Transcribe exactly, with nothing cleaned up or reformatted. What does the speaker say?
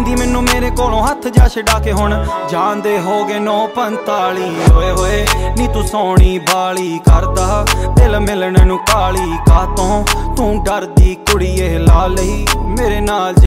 ਕਹਿੰਦੀ ਮੈਨੂੰ ਮੇਰੇ ਕੋਲੋਂ ਹੱਥ ਜਾ ਛਡਾ ਕੇ ਹੁਣ ਜਾਂਦੇ ਹੋ ਗਏ ਨੌ ਪੰਤਾਲੀ। ਓਏ ਹੋਏ ਨੀ ਤੂੰ ਸੋਹਣੀ ਬਾਲੀ ਕਰਦਾ ਦਿਲ ਮਿਲਣ ਨੂੰ ਕਾਲੀ ਕਾਤੋਂ ਤੂੰ ਡਰਦੀ ਕੁੜੀਏ ਲਾ ਲਈ ਮੇਰੇ ਨਾਲ।